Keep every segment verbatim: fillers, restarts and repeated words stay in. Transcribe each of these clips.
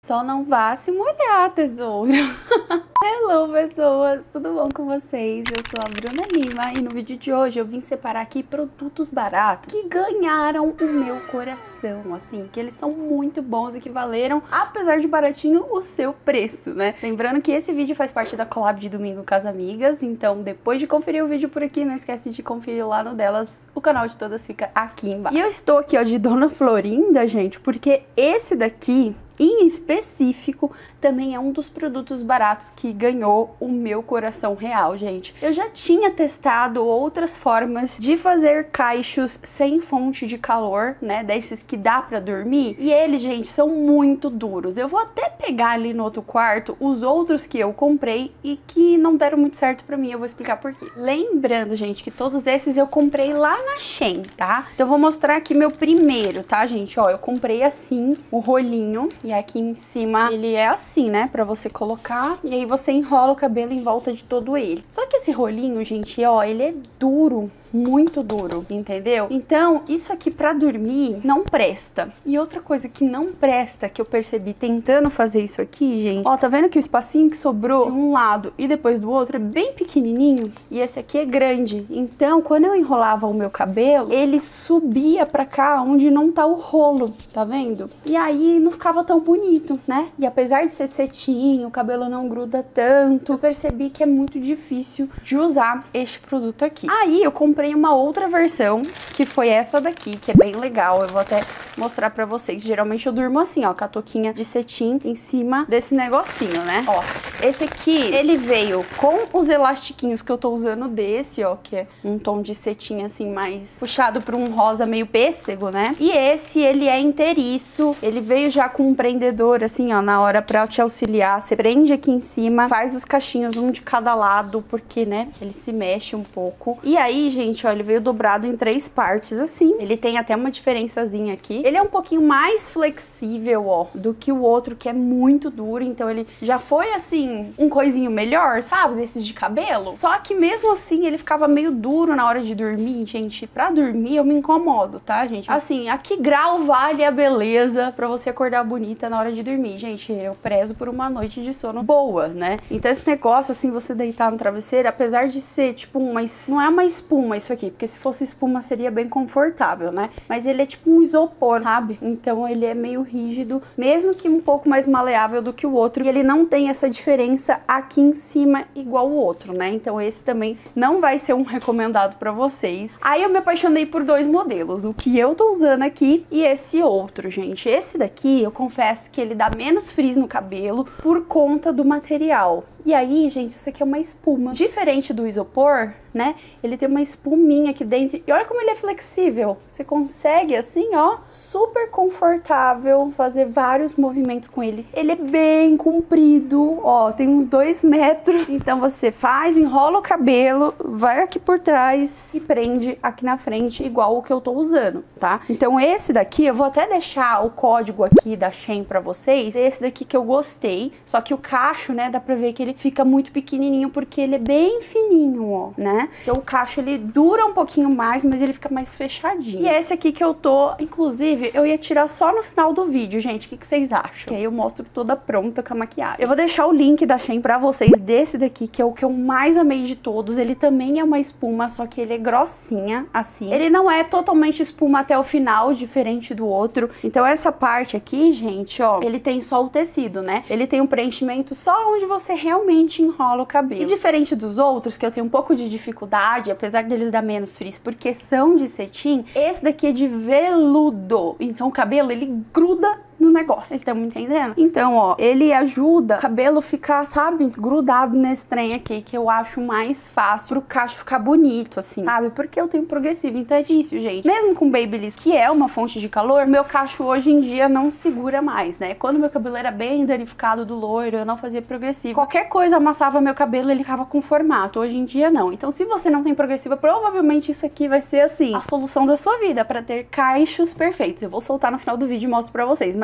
Só não vá se molhar, tesouro. Hello, pessoas! Tudo bom com vocês? Eu sou a Bruna Lima e no vídeo de hoje eu vim separar aqui produtos baratos que ganharam o meu coração, assim, que eles são muito bons e que valeram, apesar de baratinho, o seu preço, né? Lembrando que esse vídeo faz parte da collab de domingo com as amigas, então depois de conferir o vídeo por aqui, não esquece de conferir lá no delas, o canal de todas fica aqui embaixo. E eu estou aqui, ó, de Dona Florinda, gente, porque esse daqui, em específico, também é um dos produtos baratos que ganhou o meu coração real, gente. Eu já tinha testado outras formas de fazer cachos sem fonte de calor, né, desses que dá pra dormir, e eles, gente, são muito duros. Eu vou até pegar ali no outro quarto os outros que eu comprei e que não deram muito certo pra mim, eu vou explicar por quê. Lembrando, gente, que todos esses eu comprei lá na Shein, tá? Então eu vou mostrar aqui meu primeiro, tá, gente? Ó, eu comprei assim, o rolinho. E aqui em cima ele é assim, né, pra você colocar, e aí você enrola o cabelo em volta de todo ele. Só que esse rolinho, gente, ó, ele é duro, muito duro, entendeu? Então, isso aqui pra dormir não presta. E outra coisa que não presta, que eu percebi tentando fazer isso aqui, gente, ó, tá vendo que o espacinho que sobrou de um lado e depois do outro é bem pequenininho? E esse aqui é grande. Então, quando eu enrolava o meu cabelo, ele subia pra cá onde não tá o rolo, tá vendo? E aí não ficava tão bonito, né? E apesar de ser cetim, o cabelo não gruda tanto, eu percebi que é muito difícil de usar este produto aqui. Aí eu comprei uma outra versão, que foi essa daqui, que é bem legal. Eu vou até mostrar pra vocês. Geralmente eu durmo assim, ó, com a touquinha de cetim em cima desse negocinho, né? Ó, esse aqui, ele veio com os elastiquinhos que eu tô usando desse, ó, que é um tom de cetim assim, mais puxado pra um rosa meio pêssego, né? E esse, ele é inteiriço. Ele veio já com um prendedor, assim, ó, na hora pra te auxiliar. Você prende aqui em cima, faz os cachinhos, um de cada lado, porque, né, ele se mexe um pouco. E aí, gente, ó, ele veio dobrado em três partes, assim. Ele tem até uma diferençazinha aqui. Ele é um pouquinho mais flexível, ó, do que o outro, que é muito duro. Então, ele já foi, assim, um coisinho melhor, sabe? Desses de cabelo. Só que, mesmo assim, ele ficava meio duro na hora de dormir. Gente, pra dormir eu me incomodo, tá, gente? Assim, a que grau vale a beleza pra você acordar bonita na hora de dormir? Gente, eu prezo por uma noite de sono boa, né? Então, esse negócio, assim, você deitar no travesseiro, apesar de ser, tipo, uma... não é uma espuma isso aqui, porque se fosse espuma seria bem confortável, né? Mas ele é tipo um isopor, sabe? Então ele é meio rígido, mesmo que um pouco mais maleável do que o outro. E ele não tem essa diferença aqui em cima igual o outro, né? Então esse também não vai ser um recomendado pra vocês. Aí eu me apaixonei por dois modelos, o que eu tô usando aqui e esse outro, gente. Esse daqui, eu confesso que ele dá menos frizz no cabelo por conta do material. E aí, gente, isso aqui é uma espuma. Diferente do isopor, né? Ele tem uma espuminha aqui dentro. E olha como ele é flexível. Você consegue, assim, ó, super confortável fazer vários movimentos com ele. Ele é bem comprido, ó, tem uns dois metros. Então você faz, enrola o cabelo, vai aqui por trás e prende aqui na frente, igual o que eu tô usando, tá? Então esse daqui, eu vou até deixar o código aqui da Shein pra vocês. Esse daqui que eu gostei. Só que o cacho, né, dá pra ver que ele fica muito pequenininho porque ele é bem fininho, ó, né? Então o cacho ele dura um pouquinho mais, mas ele fica mais fechadinho. E esse aqui que eu tô, inclusive, eu ia tirar só no final do vídeo, gente. O que, que vocês acham? Que aí eu mostro toda pronta com a maquiagem. Eu vou deixar o link da Shein pra vocês desse daqui, que é o que eu mais amei de todos. Ele também é uma espuma, só que ele é grossinha, assim. Ele não é totalmente espuma até o final, diferente do outro. Então essa parte aqui, gente, ó, ele tem só o tecido, né? Ele tem um preenchimento só onde você realmente enrola o cabelo. E diferente dos outros, que eu tenho um pouco de dificuldade, apesar deles dar menos frizz, porque são de cetim, esse daqui é de veludo. Então o cabelo, ele gruda no negócio. Vocês estão me entendendo? Então, ó, ele ajuda o cabelo ficar, sabe, grudado nesse trem aqui, que eu acho mais fácil pro cacho ficar bonito, assim, sabe? Porque eu tenho progressivo, então é difícil, gente. Mesmo com Babyliss, que é uma fonte de calor, meu cacho hoje em dia não segura mais, né? Quando meu cabelo era bem danificado do loiro, eu não fazia progressivo. Qualquer coisa amassava meu cabelo, ele ficava com formato. Hoje em dia, não. Então, se você não tem progressiva, provavelmente isso aqui vai ser, assim, a solução da sua vida, pra ter cachos perfeitos. Eu vou soltar no final do vídeo e mostro pra vocês, mas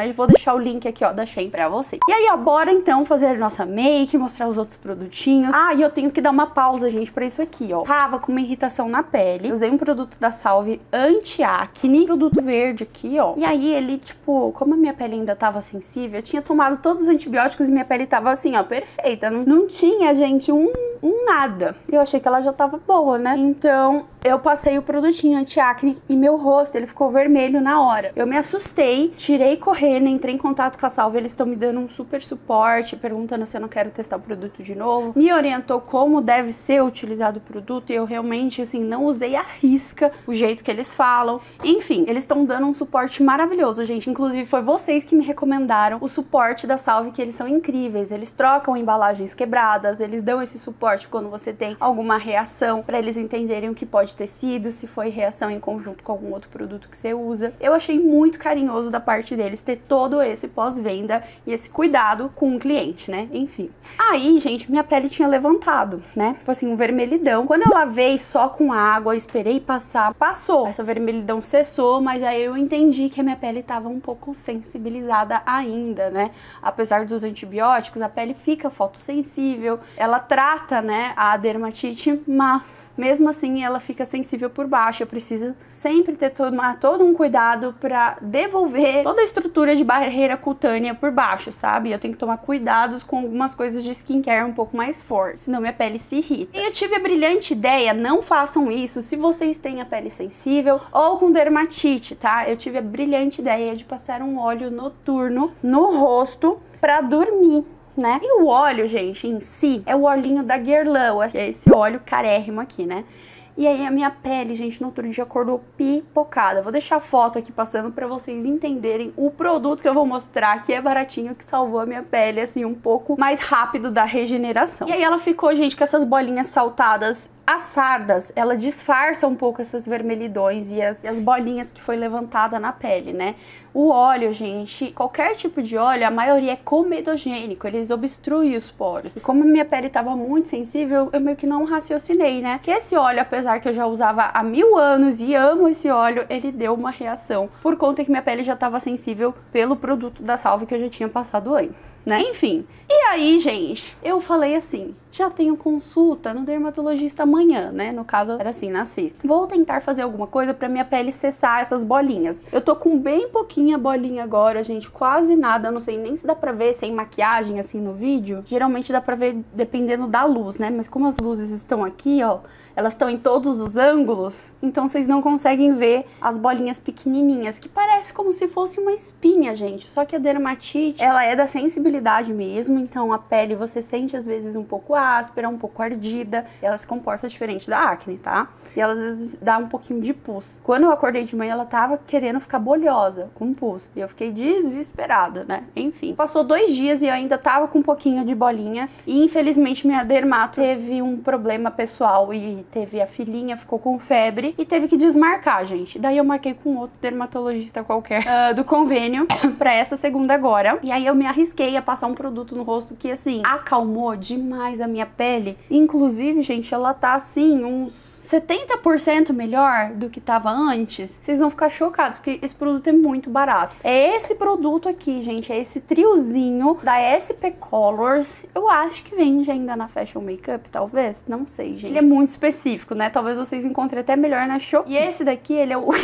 mas vou deixar o link aqui, ó, da Shein pra vocês. E aí, ó, bora então fazer a nossa make, mostrar os outros produtinhos. Ah, e eu tenho que dar uma pausa, gente, pra isso aqui, ó. Tava com uma irritação na pele, usei um produto da Salve anti-acne, produto verde aqui, ó. E aí ele, tipo, como a minha pele ainda tava sensível, eu tinha tomado todos os antibióticos e minha pele tava assim, ó, perfeita. Não, não tinha, gente, um, um nada. Eu achei que ela já tava boa, né? Então, eu passei o produtinho anti-acne e meu rosto, ele ficou vermelho na hora. Eu me assustei, tirei correndo, entrei em contato com a Salve, eles estão me dando um super suporte, perguntando se eu não quero testar o produto de novo. Me orientou como deve ser utilizado o produto e eu realmente, assim, não usei à risca o jeito que eles falam. Enfim, eles estão dando um suporte maravilhoso, gente. Inclusive, foi vocês que me recomendaram o suporte da Salve, que eles são incríveis. Eles trocam embalagens quebradas, eles dão esse suporte quando você tem alguma reação, pra eles entenderem o que pode ter sido, se foi reação em conjunto com algum outro produto que você usa. Eu achei muito carinhoso da parte deles ter todo esse pós-venda e esse cuidado com o cliente, né? Enfim. Aí, gente, minha pele tinha levantado, né? Tipo assim, um vermelhidão. Quando eu lavei só com água, esperei passar, passou. Essa vermelhidão cessou, mas aí eu entendi que a minha pele tava um pouco sensibilizada ainda, né? Apesar dos antibióticos, a pele fica fotossensível, ela trata, né, a dermatite, mas mesmo assim ela fica sensível por baixo. Eu preciso sempre ter todo, todo um cuidado pra devolver toda a estrutura de barreira cutânea por baixo, sabe? Eu tenho que tomar cuidados com algumas coisas de skincare um pouco mais fortes, senão minha pele se irrita. E eu tive a brilhante ideia, não façam isso se vocês têm a pele sensível ou com dermatite, tá? Eu tive a brilhante ideia de passar um óleo noturno no rosto pra dormir, né? E o óleo, gente, em si, é o olhinho da Guerlain, é esse óleo carérrimo aqui, né? E aí a minha pele, gente, no outro dia acordou pipocada. Vou deixar a foto aqui passando pra vocês entenderem o produto que eu vou mostrar, que é baratinho, que salvou a minha pele, assim, um pouco mais rápido da regeneração. E aí ela ficou, gente, com essas bolinhas saltadas. As sardas, ela disfarça um pouco essas vermelhidões e as, e as bolinhas que foi levantada na pele, né? O óleo, gente, qualquer tipo de óleo, a maioria é comedogênico, eles obstruem os poros. E como a minha pele tava muito sensível, eu meio que não raciocinei, né? Que esse óleo, apesar que eu já usava há mil anos e amo esse óleo, ele deu uma reação por conta que minha pele já tava sensível pelo produto da Salve que eu já tinha passado antes, né? Enfim. E aí, gente, eu falei assim, já tenho consulta no dermatologista amanhã, né? No caso, era assim, na sexta. Vou tentar fazer alguma coisa pra minha pele cessar essas bolinhas. Eu tô com bem pouquinha bolinha agora, gente, quase nada. Eu não sei nem se dá pra ver sem maquiagem, assim, no vídeo. Geralmente dá pra ver dependendo da luz, né? Mas como as luzes estão aqui, ó, elas estão em todos os ângulos, então vocês não conseguem ver as bolinhas pequenininhas, que parece como se fosse uma espinha, gente. Só que a dermatite, ela é da sensibilidade mesmo, então a pele você sente às vezes um pouco áspera, um pouco ardida, ela se comporta diferente da acne, tá? E ela às vezes dá um pouquinho de pus. Quando eu acordei de manhã, ela tava querendo ficar bolhosa, com pus, e eu fiquei desesperada, né? Enfim, passou dois dias e eu ainda tava com um pouquinho de bolinha, e infelizmente minha dermato teve um problema pessoal e teve a filhinha, ficou com febre e teve que desmarcar, gente. Daí eu marquei com outro dermatologista qualquer uh, do convênio pra essa segunda agora. E aí eu me arrisquei a passar um produto no rosto que, assim, acalmou demais a minha pele. Inclusive, gente, ela tá, assim, uns setenta por cento melhor do que tava antes. Vocês vão ficar chocados, porque esse produto é muito barato. É esse produto aqui, gente, é esse triozinho da S P Colors. Eu acho que vende ainda na Fashion Makeup, talvez. Não sei, gente. Ele é muito específico. específico, né? Talvez vocês encontrem até melhor na Shopee. E esse daqui, ele é o...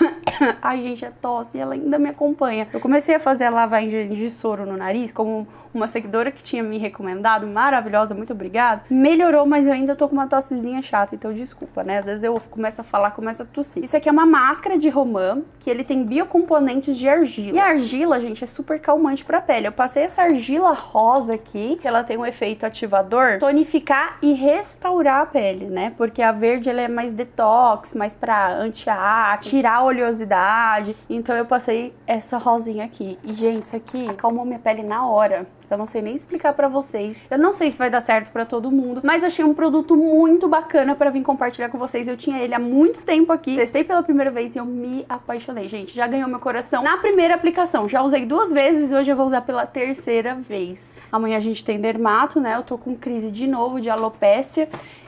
Ai, gente, é tosse, ela ainda me acompanha. Eu comecei a fazer a lavagem de soro no nariz, como uma seguidora que tinha me recomendado, maravilhosa, muito obrigada. Melhorou, mas eu ainda tô com uma tossezinha chata, então desculpa, né? Às vezes eu começo a falar, começo a tossir. Isso aqui é uma máscara de romã, que ele tem biocomponentes de argila. E a argila, gente, é super calmante pra pele. Eu passei essa argila rosa aqui, que ela tem um efeito ativador, tonificar e restaurar a pele, né? Porque a verde, ela é mais detox, mais pra anti-acne, tirar a oleosidade. Então eu passei essa rosinha aqui. E, gente, isso aqui acalmou minha pele na hora. Eu não sei nem explicar pra vocês. Eu não sei se vai dar certo pra todo mundo, mas achei um produto muito bacana pra vir compartilhar com vocês. Eu tinha ele há muito tempo aqui, testei pela primeira vez e eu me apaixonei, gente. Já ganhou meu coração na primeira aplicação. Já usei duas vezes e hoje eu vou usar pela terceira vez. Amanhã a gente tem dermato, né? Eu tô com crise de novo de alopécia.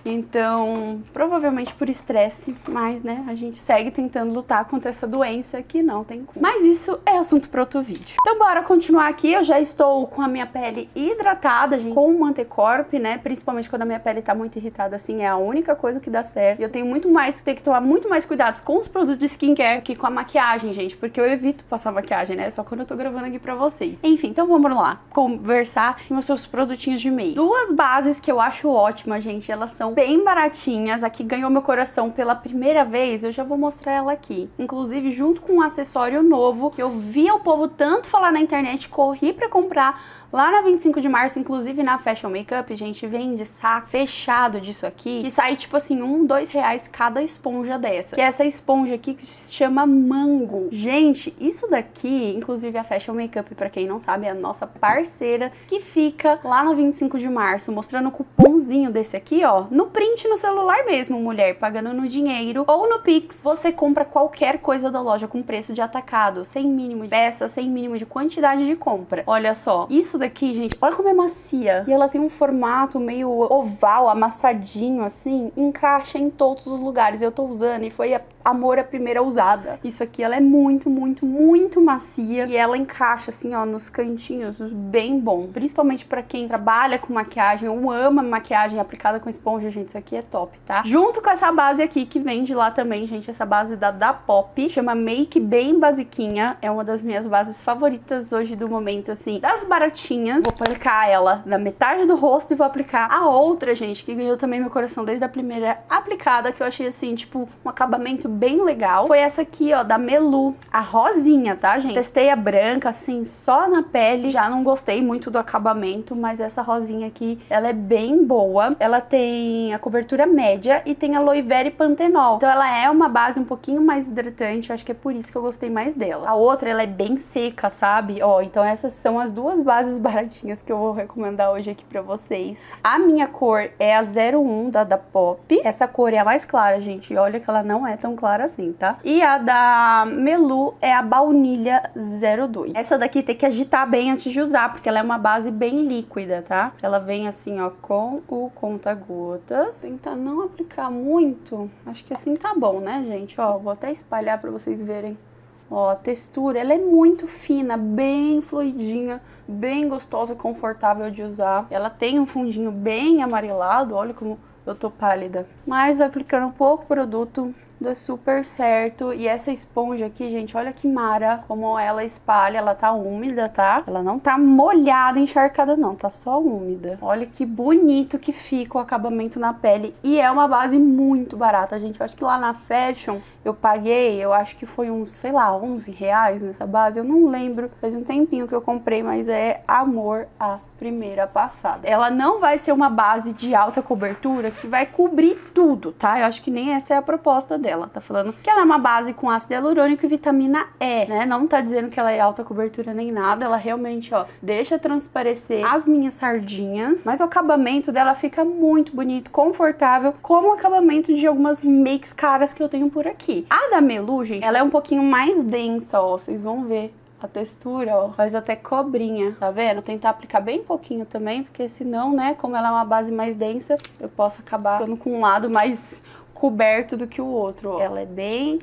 Então, provavelmente por estresse, mas, né, a gente segue tentando lutar contra essa doença que não tem cura. Mas isso é assunto para outro vídeo. Então, bora continuar aqui. Eu já estou com a minha pele hidratada, gente, com o Mantecorp, né? Principalmente quando a minha pele tá muito irritada, assim, é a única coisa que dá certo. E eu tenho muito mais, ter que tomar muito mais cuidados com os produtos de skincare que com a maquiagem, gente, porque eu evito passar maquiagem, né? Só quando eu tô gravando aqui pra vocês. Enfim, então vamos lá conversar e mostrar os produtinhos de make. Duas bases que eu acho ótimas, gente, elas são bem baratinhas. Aqui ganhou meu coração pela primeira vez, eu já vou mostrar ela aqui. Inclusive, junto com um acessório novo, que eu via o povo tanto falar na internet, corri pra comprar lá na vinte e cinco de março, inclusive na Fashion Makeup, gente, vende saco fechado disso aqui, que sai tipo assim, um, dois reais cada esponja dessa. Que é essa esponja aqui que se chama Mango. Gente, isso daqui, inclusive a Fashion Makeup, pra quem não sabe, é a nossa parceira, que fica lá na vinte e cinco de março, mostrando o cupomzinho desse aqui, ó, no print no celular mesmo, mulher, pagando no dinheiro ou no Pix. Você compra qualquer coisa da loja com preço de atacado, sem mínimo de peça, sem mínimo de quantidade de compra. Olha só, isso daqui, gente, olha como é macia. E ela tem um formato meio oval, amassadinho, assim, encaixa em todos os lugares. Eu tô usando e foi a amor à primeira usada. Isso aqui, ela é muito, muito, muito macia e ela encaixa assim, ó, nos cantinhos, bem bom. Principalmente pra quem trabalha com maquiagem ou ama maquiagem aplicada com esponja, gente, isso aqui é top, tá? Junto com essa base aqui, que vende lá também, gente, essa base da da Pop, chama Make Bem Basiquinha, é uma das minhas bases favoritas hoje do momento, assim, das baratinhas. Vou aplicar ela na metade do rosto e vou aplicar a outra, gente, que ganhou também meu coração desde a primeira aplicada, que eu achei, assim, tipo, um acabamento bem legal. Foi essa aqui, ó, da Melu, a rosinha, tá, gente? Testei a branca, assim, só na pele. Já não gostei muito do acabamento, mas essa rosinha aqui, ela é bem boa. Ela tem a cobertura média e tem aloe vera e pantenol. Então ela é uma base um pouquinho mais hidratante, acho que é por isso que eu gostei mais dela. A outra, ela é bem seca, sabe? Ó, então essas são as duas bases baratinhas que eu vou recomendar hoje aqui pra vocês. A minha cor é a zero um da da Pop. Essa cor é a mais clara, gente. Olha que ela não é tão clara assim, tá? E a da Melu é a baunilha zero dois. Essa daqui tem que agitar bem antes de usar, porque ela é uma base bem líquida, tá? Ela vem assim, ó, com o conta-gotas. Tentar não aplicar muito. Acho que assim tá bom, né, gente? Ó, vou até espalhar pra vocês verem. Ó, a textura, ela é muito fina, bem fluidinha, bem gostosa, confortável de usar. Ela tem um fundinho bem amarelado, olha como eu tô pálida. Mas aplicando um pouco produto, dá super certo. E essa esponja aqui, gente, olha que mara como ela espalha. Ela tá úmida, tá? Ela não tá molhada, encharcada não, tá só úmida. Olha que bonito que fica o acabamento na pele. E é uma base muito barata, gente. Eu acho que lá na Fashion eu paguei, eu acho que foi uns, sei lá, onze reais nessa base. Eu não lembro, faz um tempinho que eu comprei, mas é amor à primeira passada. Ela não vai ser uma base de alta cobertura que vai cobrir tudo, tá? Eu acho que nem essa é a proposta dela. Tá falando que ela é uma base com ácido hialurônico e vitamina E, né? Não tá dizendo que ela é alta cobertura nem nada. Ela realmente, ó, deixa transparecer as minhas sardinhas. Mas o acabamento dela fica muito bonito, confortável, como o acabamento de algumas makes caras que eu tenho por aqui. A da Melu, gente, ela é um pouquinho mais densa, ó. Vocês vão ver. A textura, ó, faz até cobrinha, tá vendo? Tentar aplicar bem pouquinho também, porque senão, né, como ela é uma base mais densa, eu posso acabar ficando com um lado mais coberto do que o outro, ó. Ela é bem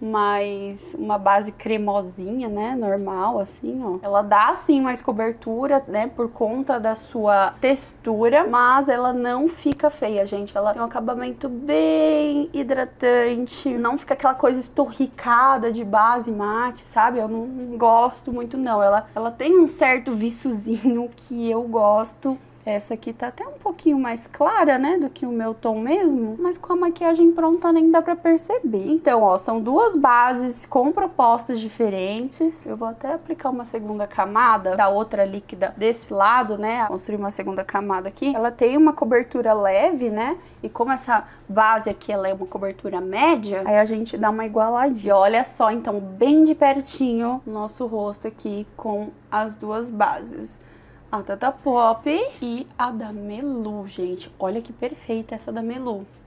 mais uma base cremosinha, né, normal, assim, ó. Ela dá, sim, mais cobertura, né, por conta da sua textura, mas ela não fica feia, gente. Ela tem um acabamento bem hidratante, não fica aquela coisa esturricada de base mate, sabe? Eu não gosto muito, não. Ela, ela tem um certo viçozinho que eu gosto. Essa aqui tá até um pouquinho mais clara, né, do que o meu tom mesmo, mas com a maquiagem pronta nem dá pra perceber. Então, ó, são duas bases com propostas diferentes. Eu vou até aplicar uma segunda camada da outra líquida desse lado, né, construir uma segunda camada aqui. Ela tem uma cobertura leve, né, e como essa base aqui, ela é uma cobertura média, aí a gente dá uma igualadinha. Olha só, então, bem de pertinho, nosso rosto aqui com as duas bases. A da da Pop e a da Melu, gente. Olha que perfeita essa da Melu.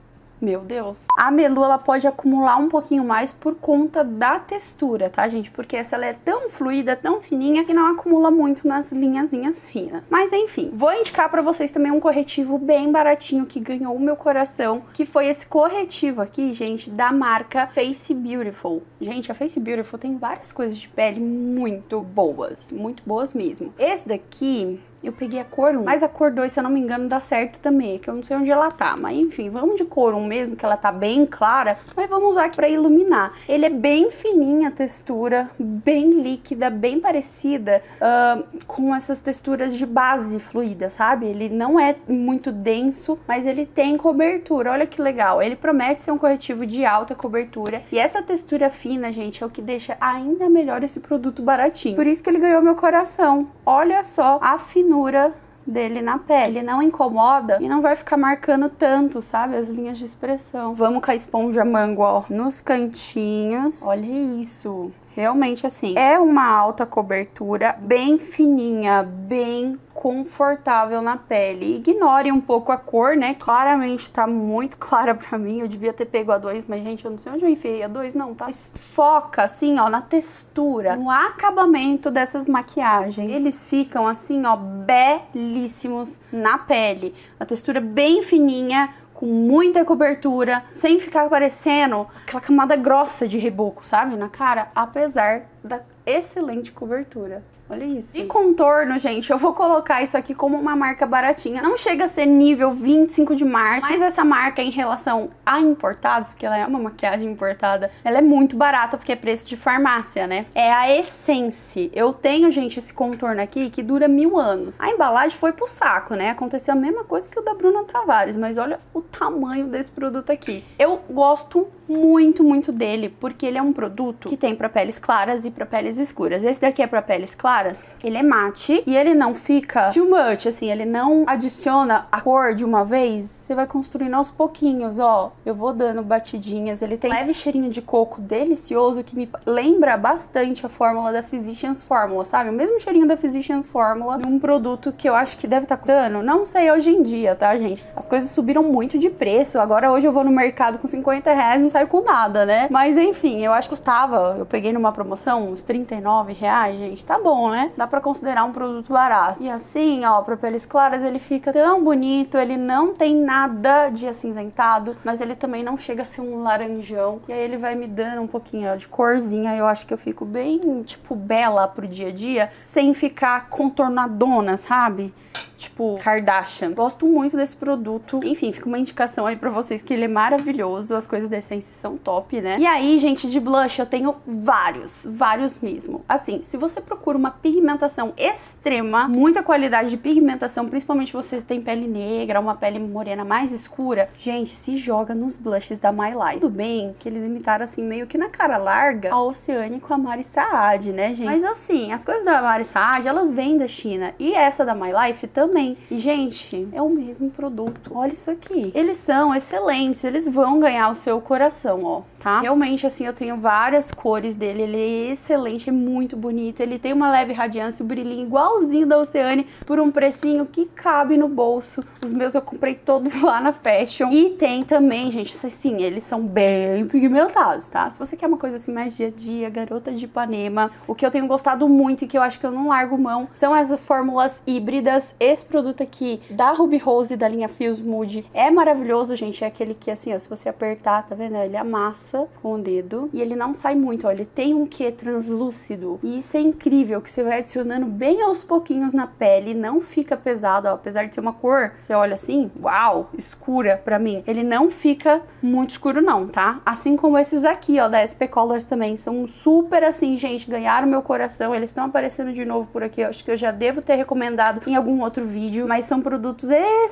meu Deus. A Melu, ela pode acumular um pouquinho mais por conta da textura, tá, gente? Porque essa ela é tão fluida, tão fininha, que não acumula muito nas linhazinhas finas. Mas enfim, vou indicar pra vocês também um corretivo bem baratinho que ganhou o meu coração, que foi esse corretivo aqui, gente, da marca Face Beautiful. Gente, a Face Beautiful tem várias coisas de pele muito boas, muito boas mesmo. Esse daqui eu peguei a cor um, mas a cor dois, se eu não me engano, dá certo também, que eu não sei onde ela tá, mas enfim, vamos de cor um mesmo, que ela tá bem clara, mas vamos usar aqui pra iluminar. Ele é bem fininho a textura, bem líquida, bem parecida uh, com essas texturas de base fluida, sabe? Ele não é muito denso, mas ele tem cobertura, olha que legal. Ele promete ser um corretivo de alta cobertura, e essa textura fina, gente, é o que deixa ainda melhor esse produto baratinho. Por isso que ele ganhou meu coração. Olha só a finura dele na pele, ele não incomoda e não vai ficar marcando tanto, sabe, as linhas de expressão. Vamos com a esponja mango, ó, nos cantinhos. Olha isso, realmente assim, é uma alta cobertura, bem fininha, bem confortável na pele. Ignore um pouco a cor, né? Claramente tá muito clara pra mim. Eu devia ter pego a dois, mas gente, eu não sei onde eu enfiei a dois, não, tá? Mas foca, assim, ó, na textura, no acabamento dessas maquiagens. Eles ficam, assim, ó, belíssimos na pele. A textura bem fininha, com muita cobertura, sem ficar parecendo aquela camada grossa de reboco, sabe? Na cara, apesar da excelente cobertura. Olha isso. E contorno, gente, eu vou colocar isso aqui como uma marca baratinha. Não chega a ser nível vinte e cinco de março, mas essa marca em relação a importados, porque ela é uma maquiagem importada, ela é muito barata, porque é preço de farmácia, né? É a Essence. Eu tenho, gente, esse contorno aqui que dura mil anos. A embalagem foi pro saco, né? Aconteceu a mesma coisa que o da Bruna Tavares, mas olha o tamanho desse produto aqui. Eu gosto muito, muito dele, porque ele é um produto que tem pra peles claras e pra peles escuras. Esse daqui é pra peles claras, ele é mate e ele não fica too much, assim, ele não adiciona a cor de uma vez, você vai construindo aos pouquinhos, ó. Eu vou dando batidinhas, ele tem um leve cheirinho de coco delicioso que me lembra bastante a fórmula da Physicians Formula, sabe? O mesmo cheirinho da Physicians Formula, num produto que eu acho que deve estar custando, não sei hoje em dia, tá, gente? As coisas subiram muito de preço, agora hoje eu vou no mercado com cinquenta reais, não saio com nada, né? Mas enfim, eu acho que custava, eu peguei numa promoção, uns trinta e nove reais, gente, tá bom, né? Dá pra considerar um produto barato. E assim, ó, pra peles claras ele fica tão bonito, ele não tem nada de acinzentado, mas ele também não chega a ser um laranjão. E aí ele vai me dando um pouquinho, ó, de corzinha, eu acho que eu fico bem, tipo, bela pro dia a dia, sem ficar contornadona, sabe? Tipo, Kardashian. Gosto muito desse produto. Enfim, fica uma indicação aí pra vocês que ele é maravilhoso. As coisas da Essence são top, né? E aí, gente, de blush eu tenho vários. Vários mesmo. Assim, se você procura uma pigmentação extrema, muita qualidade de pigmentação, principalmente se você tem pele negra, uma pele morena mais escura, gente, se joga nos blushes da My Life. Tudo bem que eles imitaram, assim, meio que na cara larga, a Oceane com a Mari Saad, né, gente? Mas assim, as coisas da Mari Saad, elas vêm da China. E essa da My Life também. E, gente, é o mesmo produto. Olha isso aqui. Eles são excelentes. Eles vão ganhar o seu coração, ó, tá? Realmente, assim, eu tenho várias cores dele. Ele é excelente, é muito bonito. Ele tem uma leve radiância, o brilhinho igualzinho da Oceane, por um precinho que cabe no bolso. Os meus eu comprei todos lá na Fashion. E tem também, gente, assim, eles são bem pigmentados, tá? Se você quer uma coisa assim mais dia a dia, garota de Ipanema, o que eu tenho gostado muito e que eu acho que eu não largo mão são essas fórmulas híbridas. Esse produto aqui da Ruby Rose da linha Feels Mood é maravilhoso, gente. É aquele que, assim, ó, se você apertar, tá vendo? Ele amassa com o dedo e ele não sai muito, ó. Ele tem um quê translúcido e isso é incrível, que você vai adicionando bem aos pouquinhos na pele, não fica pesado, ó. Apesar de ser uma cor, você olha assim, uau, escura pra mim. Ele não fica muito escuro não, tá? Assim como esses aqui, ó, da S P Colors também, são super assim, gente, ganharam meu coração. Eles estão aparecendo de novo por aqui, eu acho que eu já devo ter recomendado em algum outro vídeo, mas são produtos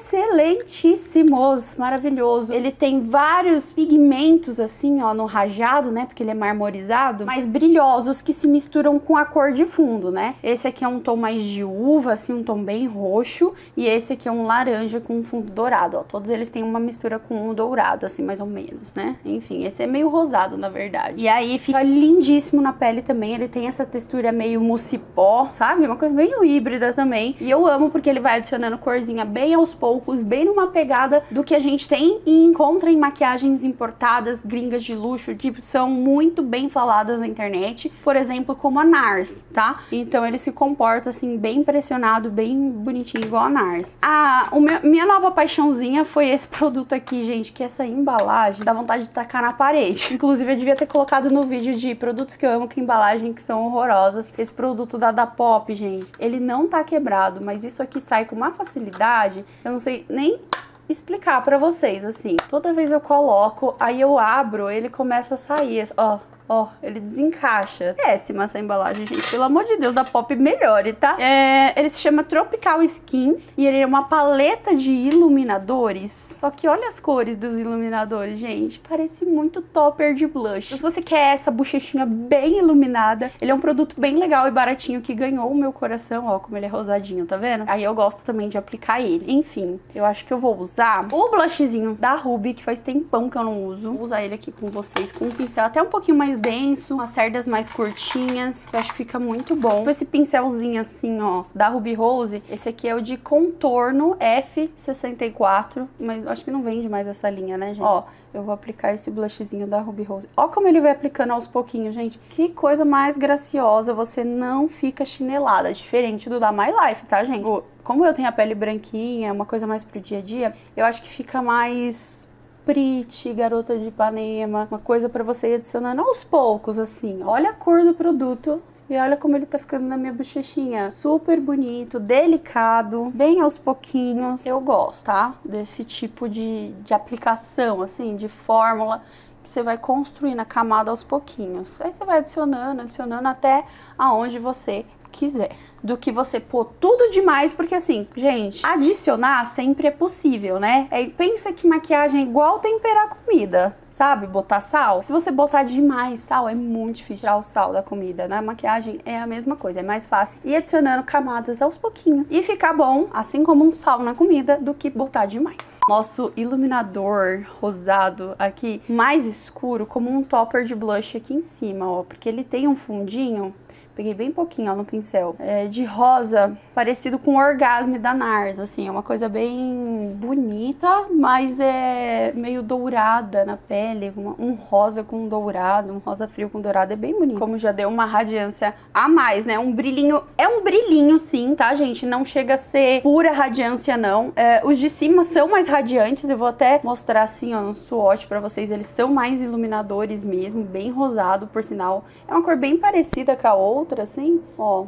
excelentíssimos, maravilhoso. Ele tem vários pigmentos assim, ó, no rajado, né, porque ele é marmorizado, mas brilhosos que se misturam com a cor de fundo, né? Esse aqui é um tom mais de uva, assim, um tom bem roxo, e esse aqui é um laranja com um fundo dourado, ó. Todos eles têm uma mistura com um dourado, assim, mais ou menos, né? Enfim, esse é meio rosado, na verdade. E aí fica lindíssimo na pele também, ele tem essa textura meio mousse pó, sabe? Uma coisa meio híbrida também, e eu amo porque ele vai adicionando corzinha bem aos poucos, bem numa pegada do que a gente tem e encontra em maquiagens importadas, gringas de luxo, que são muito bem faladas na internet, por exemplo, como a NARS, tá? Então ele se comporta assim, bem pressionado, bem bonitinho, igual a NARS. Ah, o meu, minha nova paixãozinha foi esse produto aqui, gente, que essa embalagem dá vontade de tacar na parede. Inclusive, eu devia ter colocado no vídeo de produtos que eu amo, que embalagem que são horrorosas. Esse produto da Da Pop, gente, ele não tá quebrado, mas isso aqui sai com uma facilidade, eu não sei nem explicar pra vocês, assim. Toda vez eu coloco, aí eu abro, ele começa a sair, ó. Ó, ele desencaixa. Péssima essa embalagem, gente. Pelo amor de Deus, da Pop melhore, tá? É, ele se chama Tropical Skin e ele é uma paleta de iluminadores. Só que olha as cores dos iluminadores, gente. Parece muito topper de blush. Se você quer essa bochechinha bem iluminada, ele é um produto bem legal e baratinho que ganhou o meu coração. Ó, como ele é rosadinho, tá vendo? Aí eu gosto também de aplicar ele. Enfim, eu acho que eu vou usar o blushzinho da Ruby, que faz tempão que eu não uso. Vou usar ele aqui com vocês, com um pincel até um pouquinho mais denso, umas cerdas mais curtinhas. Eu acho que fica muito bom. Esse pincelzinho assim, ó, da Ruby Rose, esse aqui é o de contorno F sessenta e quatro, mas acho que não vende mais essa linha, né, gente? Ó, eu vou aplicar esse blushzinho da Ruby Rose. Ó como ele vai aplicando aos pouquinhos, gente. Que coisa mais graciosa, você não fica chinelada, diferente do da My Life, tá, gente? Como eu tenho a pele branquinha, uma coisa mais pro dia a dia, eu acho que fica mais pretty, garota de Ipanema, uma coisa pra você ir adicionando aos poucos, assim. Olha a cor do produto e olha como ele tá ficando na minha bochechinha. Super bonito, delicado, bem aos pouquinhos. Eu gosto, tá? Desse tipo de, de aplicação, assim, de fórmula que você vai construindo a camada aos pouquinhos. Aí você vai adicionando, adicionando até aonde você quiser. Do que você pôr tudo demais, porque assim, gente, adicionar sempre é possível, né? Aí pensa que maquiagem é igual temperar comida, sabe? Botar sal. Se você botar demais sal, é muito difícil tirar o sal da comida, né? Maquiagem é a mesma coisa, é mais fácil ir adicionando camadas aos pouquinhos e ficar bom, assim como um sal na comida, do que botar demais. Nosso iluminador rosado aqui, mais escuro, como um topper de blush aqui em cima, ó, porque ele tem um fundinho. Peguei bem pouquinho, ó, no pincel. É de rosa, parecido com o Orgasme da NARS, assim. É uma coisa bem bonita, mas é meio dourada na pele. Uma, um rosa com dourado, um rosa frio com dourado. É bem bonito. Como já deu uma radiância a mais, né? Um brilhinho... É um brilhinho, sim, tá, gente? Não chega a ser pura radiância, não. É, os de cima são mais radiantes. Eu vou até mostrar, assim, ó, no swatch pra vocês. Eles são mais iluminadores mesmo. Bem rosado, por sinal. É uma cor bem parecida com a outra. Outra assim, ó,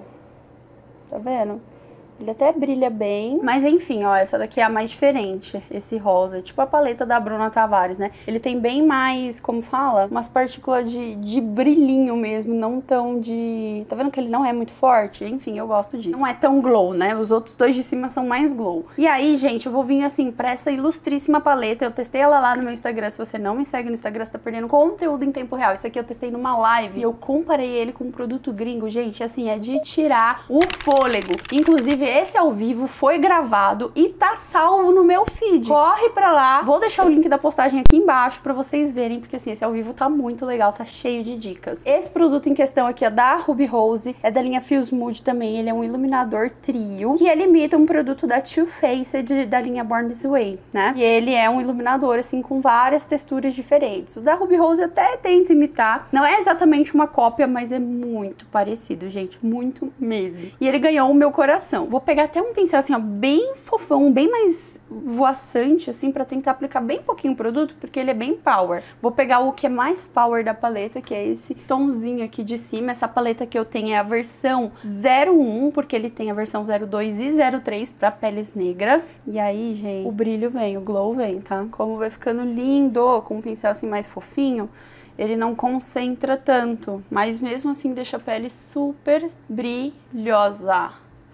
tá vendo? Ele até brilha bem, mas enfim, ó, essa daqui é a mais diferente, esse rosa, tipo a paleta da Bruna Tavares, né? Ele tem bem mais, como fala, umas partículas de, de brilhinho mesmo, não tão de... Tá vendo que ele não é muito forte? Enfim, eu gosto disso. Não é tão glow, né? Os outros dois de cima são mais glow. E aí, gente, eu vou vir assim pra essa ilustríssima paleta. Eu testei ela lá no meu Instagram. Se você não me segue no Instagram, você tá perdendo conteúdo em tempo real. Isso aqui eu testei numa live e eu comparei ele com um produto gringo. Gente, assim, é de tirar o fôlego. Inclusive, esse ao vivo foi gravado e tá salvo no meu feed. Corre pra lá. Vou deixar o link da postagem aqui embaixo pra vocês verem, porque assim, esse ao vivo tá muito legal, tá cheio de dicas. Esse produto em questão aqui é da Ruby Rose, é da linha Feels Mood também. Ele é um iluminador trio, que ele imita um produto da Too Faced, da linha Born This Way, né? E ele é um iluminador, assim, com várias texturas diferentes. O da Ruby Rose até tenta imitar. Não é exatamente uma cópia, mas é muito parecido, gente. Muito mesmo. E ele ganhou o meu coração. Vou pegar até um pincel assim, ó, bem fofão, bem mais voaçante, assim, pra tentar aplicar bem pouquinho o produto, porque ele é bem power. Vou pegar o que é mais power da paleta, que é esse tomzinho aqui de cima. Essa paleta que eu tenho é a versão zero um, porque ele tem a versão zero dois e zero três pra peles negras. E aí, gente, o brilho vem, o glow vem, tá? Como vai ficando lindo, com um pincel assim mais fofinho, ele não concentra tanto, mas mesmo assim deixa a pele super brilhosa.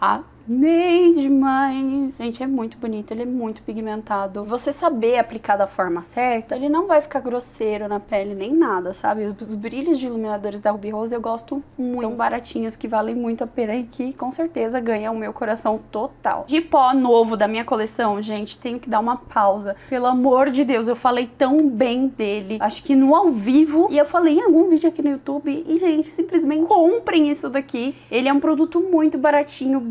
Amei demais! Gente, é muito bonito, ele é muito pigmentado. Você saber aplicar da forma certa, ele não vai ficar grosseiro na pele nem nada, sabe? Os brilhos de iluminadores da Ruby Rose eu gosto muito. São baratinhos, que valem muito a pena e que com certeza ganham o meu coração total. De pó novo da minha coleção, gente, tenho que dar uma pausa. Pelo amor de Deus, eu falei tão bem dele. Acho que no ao vivo, e eu falei em algum vídeo aqui no YouTube, e gente, simplesmente comprem isso daqui. Ele é um produto muito baratinho, bem legal.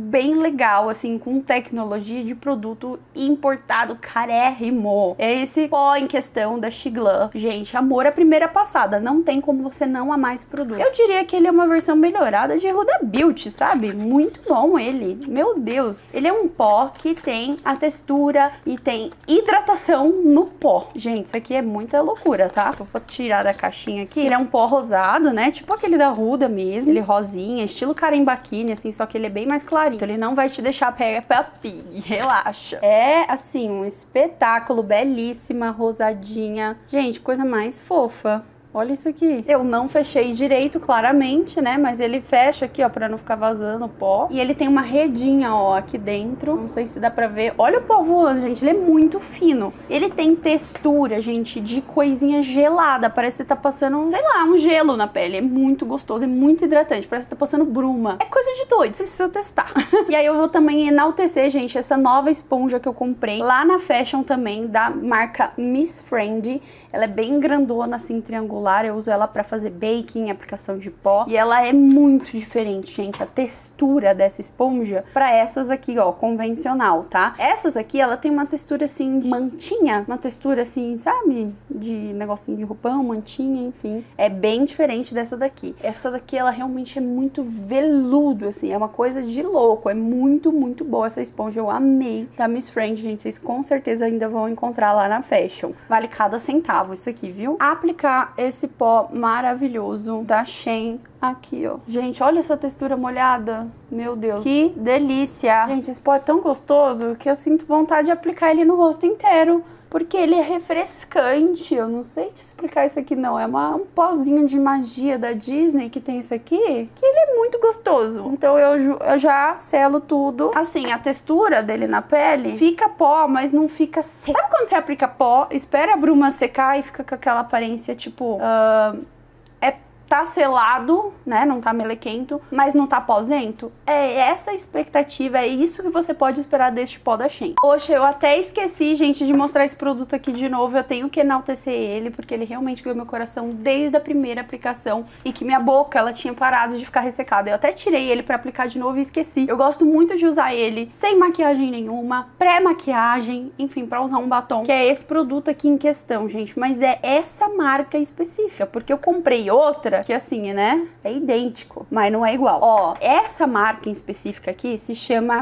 legal, assim, com tecnologia de produto importado carérrimo. É esse pó em questão da Xiglan. Gente, amor à primeira passada. Não tem como você não amar esse produto. Eu diria que ele é uma versão melhorada de Huda Beauty, sabe? Muito bom ele. Meu Deus. Ele é um pó que tem a textura e tem hidratação no pó. Gente, isso aqui é muita loucura, tá? Eu vou tirar da caixinha aqui. Ele é um pó rosado, né? Tipo aquele da Huda mesmo. Ele rosinha, estilo Karembakini, assim, só que ele é bem mais clarinho. Então ele não vai te deixar Peppa Pig. Relaxa. É, assim, um espetáculo. Belíssima, rosadinha. Gente, coisa mais fofa. Olha isso aqui. Eu não fechei direito, claramente, né? Mas ele fecha aqui, ó, pra não ficar vazando o pó. E ele tem uma redinha, ó, aqui dentro. Não sei se dá pra ver. Olha o pó voando, gente. Ele é muito fino. Ele tem textura, gente, de coisinha gelada. Parece que você tá passando, sei lá, um gelo na pele. É muito gostoso, é muito hidratante. Parece que tá passando bruma. É coisa de doido, você precisa testar. E aí eu vou também enaltecer, gente, essa nova esponja que eu comprei lá na Fashion também, da marca Miss Friend. Ela é bem grandona, assim, triangular. Eu uso ela pra fazer baking, aplicação de pó. E ela é muito diferente, gente. A textura dessa esponja pra essas aqui, ó, convencional, tá? Essas aqui, ela tem uma textura, assim, de mantinha. Uma textura, assim, sabe? De negocinho de roupão, mantinha, enfim. É bem diferente dessa daqui. Essa daqui, ela realmente é muito veludo, assim. É uma coisa de louco. É muito, muito boa essa esponja. Eu amei da Miss Friend, gente. Vocês com certeza ainda vão encontrar lá na Fashion. Vale cada centavo isso aqui, viu? Aplicar esse pó maravilhoso da Shein aqui, ó. Gente, olha essa textura molhada. Meu Deus. Que delícia. Gente, esse pó é tão gostoso que eu sinto vontade de aplicar ele no rosto inteiro. Porque ele é refrescante. Eu não sei te explicar isso aqui, não. É uma, um pozinho de magia da Disney que tem isso aqui. Que ele é muito gostoso. Então eu, eu já selo tudo. Assim, a textura dele na pele fica pó, mas não fica seco. Sabe quando você aplica pó, espera a bruma secar e fica com aquela aparência, tipo... Uh, é tá selado, né? Não tá melequento, mas não tá posento. É essa a expectativa, é isso que você pode esperar deste pó da Shein. Poxa, eu até esqueci, gente, de mostrar esse produto aqui de novo. Eu tenho que enaltecer ele, porque ele realmente ganhou meu coração desde a primeira aplicação e que minha boca, ela tinha parado de ficar ressecada. Eu até tirei ele pra aplicar de novo e esqueci. Eu gosto muito de usar ele sem maquiagem nenhuma, pré-maquiagem, enfim, pra usar um batom, que é esse produto aqui em questão, gente. Mas é essa marca específica, porque eu comprei outra que assim, né, é idêntico, mas não é igual. Ó, essa marca em específica aqui se chama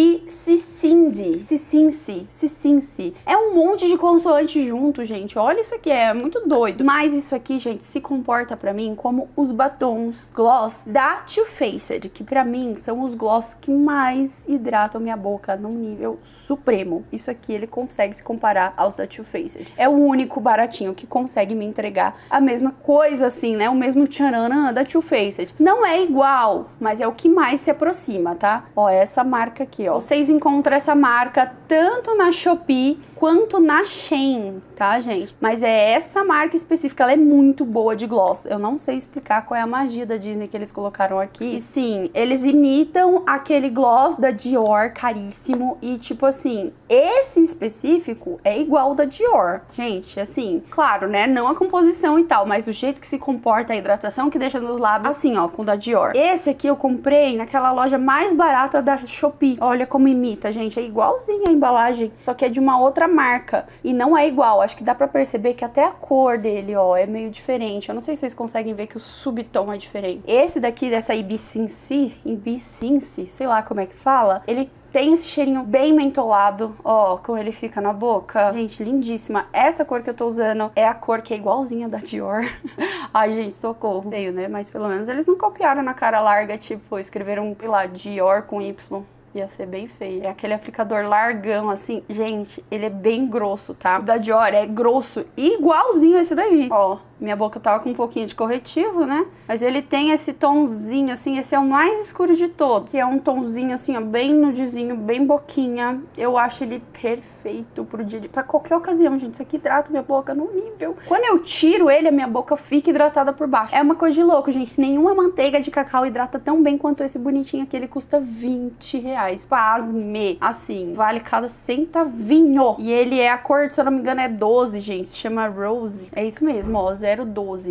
Ibicicindi, Cicinci, Cicinci. É um monte de consoante junto, gente. Olha isso aqui, é muito doido. Mas isso aqui, gente, se comporta pra mim como os batons gloss da Too Faced, que pra mim são os gloss que mais hidratam minha boca num nível supremo. Isso aqui, ele consegue se comparar aos da Too Faced. É o único baratinho que consegue me entregar a mesma coisa, assim, né, o mesmo tchananã da Too Faced. Não é igual, mas é o que mais se aproxima, tá? Ó, essa marca aqui, ó. Vocês encontram essa marca tanto na Shopee quanto na Shein, tá, gente? Mas é essa marca específica, ela é muito boa de gloss. Eu não sei explicar qual é a magia da Disney que eles colocaram aqui. E sim, eles imitam aquele gloss da Dior, caríssimo. E tipo assim, esse específico é igual da Dior. Gente, assim, claro, né? Não a composição e tal, mas o jeito que se comporta a hidratação que deixa nos lábios, assim, ó, com o da Dior. Esse aqui eu comprei naquela loja mais barata da Shopee. Olha como imita, gente. É igualzinho a embalagem, só que é de uma outra marca. E não é igual. Acho que dá pra perceber que até a cor dele, ó, é meio diferente. Eu não sei se vocês conseguem ver que o subtom é diferente. Esse daqui, dessa Ibicinci, Ibicinci, sei lá como é que fala, ele tem esse cheirinho bem mentolado, ó, como ele fica na boca. Gente, lindíssima. Essa cor que eu tô usando é a cor que é igualzinha da Dior. Ai, gente, socorro. Feio, né? Mas pelo menos eles não copiaram na cara larga, tipo, escreveram, sei lá, Dior com Y. Ia ser bem feio. É aquele aplicador largão, assim. Gente, ele é bem grosso, tá? O da Dior é grosso, igualzinho esse daí. Ó, minha boca tava com um pouquinho de corretivo, né? Mas ele tem esse tonzinho, assim. Esse é o mais escuro de todos. Que é um tonzinho, assim, ó, bem nudezinho, bem boquinha. Eu acho ele perfeito pro dia de... Pra qualquer ocasião, gente. Isso aqui hidrata minha boca num nível. Quando eu tiro ele, a minha boca fica hidratada por baixo. É uma coisa de louco, gente. Nenhuma manteiga de cacau hidrata tão bem quanto esse bonitinho aqui. Ele custa vinte reais. Pasme. Assim, vale cada centavinho. E ele é a cor, se eu não me engano, é doze, gente. Se chama Rose. É isso mesmo, ó, zero doze.